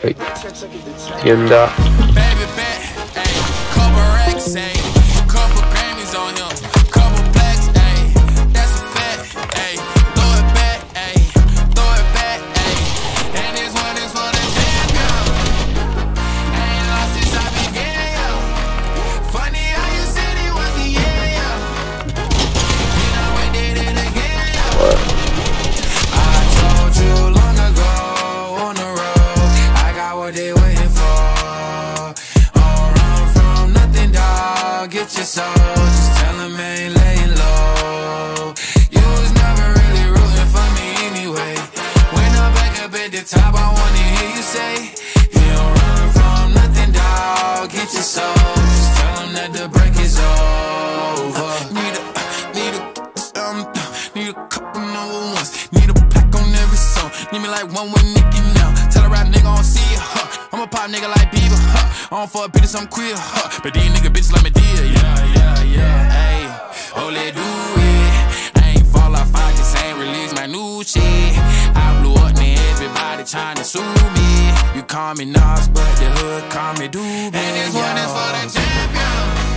はい。呼んだ。 Get your soul, just tell him I ain't laying low. You was never really rooting for me anyway. When I'm back up at the top, I wanna hear you say, you don't run from nothing, dawg. Get your soul, just tell him that the break is over. Need a couple number ones. Need a pack on every song. Need me like one with Nicki now. Tell a rap nigga I don't see ya, I'm a pop nigga like Bieber, I don't fuck bitches, I'm queer, but these nigga bitches like me deal, yeah, ayy. Oh, let do it. I ain't fall off, I just ain't release my new shit. I blew up, man, everybody tryna sue me. You call me Nas, but the hood call me Doobie. And this one is for the champion.